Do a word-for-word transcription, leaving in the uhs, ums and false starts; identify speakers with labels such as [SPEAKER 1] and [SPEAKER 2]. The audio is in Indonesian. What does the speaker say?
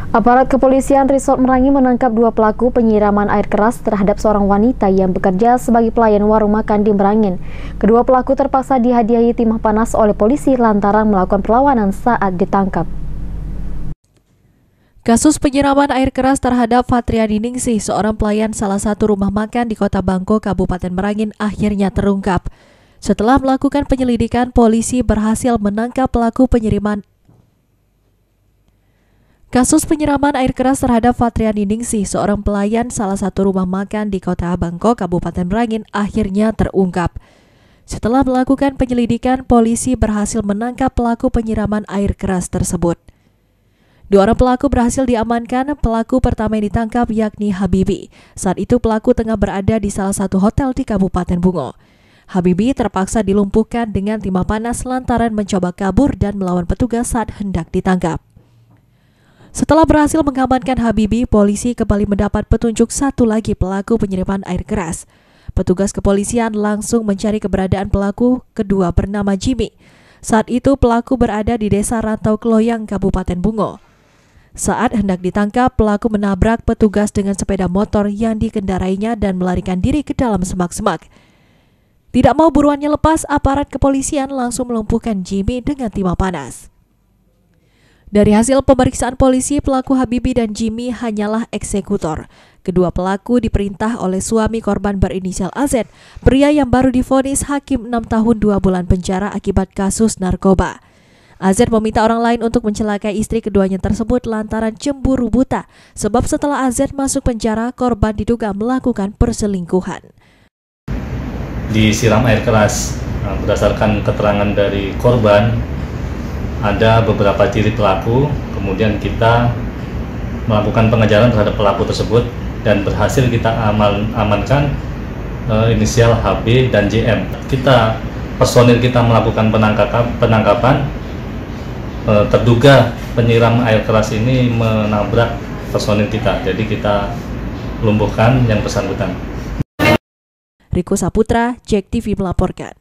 [SPEAKER 1] Aparat kepolisian Resort Merangi menangkap dua pelaku penyiraman air keras terhadap seorang wanita yang bekerja sebagai pelayan warung makan di Merangin. Kedua pelaku terpaksa dihadiahi timah panas oleh polisi lantaran melakukan perlawanan saat ditangkap.
[SPEAKER 2] Kasus penyiraman air keras terhadap Fatriani Ningsih, seorang pelayan salah satu rumah makan di Kota Bangko, Kabupaten Merangin, akhirnya terungkap. Setelah melakukan penyelidikan, polisi berhasil menangkap pelaku penyiraman Kasus penyiraman air keras terhadap Fatriani Ningsih, seorang pelayan salah satu rumah makan di Kota Bangko, Kabupaten Merangin, akhirnya terungkap. Setelah melakukan penyelidikan, polisi berhasil menangkap pelaku penyiraman air keras tersebut. Dua orang pelaku berhasil diamankan. Pelaku pertama yang ditangkap yakni Habibi. Saat itu pelaku tengah berada di salah satu hotel di Kabupaten Bungo. Habibi terpaksa dilumpuhkan dengan timah panas lantaran mencoba kabur dan melawan petugas saat hendak ditangkap. Setelah berhasil mengamankan Habibi, polisi kembali mendapat petunjuk satu lagi pelaku penyiraman air keras. Petugas kepolisian langsung mencari keberadaan pelaku kedua bernama Jimmy. Saat itu pelaku berada di Desa Rantau Kloyang, Kabupaten Bungo. Saat hendak ditangkap, pelaku menabrak petugas dengan sepeda motor yang dikendarainya dan melarikan diri ke dalam semak-semak. Tidak mau buruannya lepas, aparat kepolisian langsung melumpuhkan Jimmy dengan timah panas. Dari hasil pemeriksaan polisi, pelaku Habibi dan Jimmy hanyalah eksekutor. Kedua pelaku diperintah oleh suami korban berinisial A Z, pria yang baru divonis hakim enam tahun dua bulan penjara akibat kasus narkoba. A Z meminta orang lain untuk mencelakai istri keduanya tersebut lantaran cemburu buta, sebab setelah A Z masuk penjara, korban diduga melakukan perselingkuhan.
[SPEAKER 3] Disiram air keras. Berdasarkan keterangan dari korban, ada beberapa ciri pelaku, kemudian kita melakukan pengejaran terhadap pelaku tersebut dan berhasil kita aman, amankan e, inisial H B dan J M. Kita personil kita melakukan penangkapan, penangkapan e, terduga penyiram air keras ini menabrak personil kita, jadi kita lumpuhkan yang bersangkutan.
[SPEAKER 2] Riko Saputra, Jack T V melaporkan.